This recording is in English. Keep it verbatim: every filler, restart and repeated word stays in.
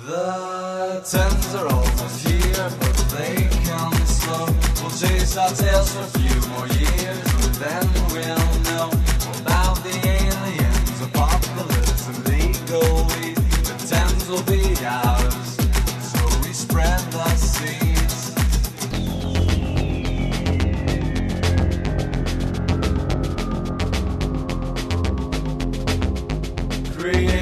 The tens are almost here, but they come slow. We'll chase our tails for a few more years, and then we'll know about the aliens, apocalypse, and legal weed. The tens will be ours, so we spread the seeds. Create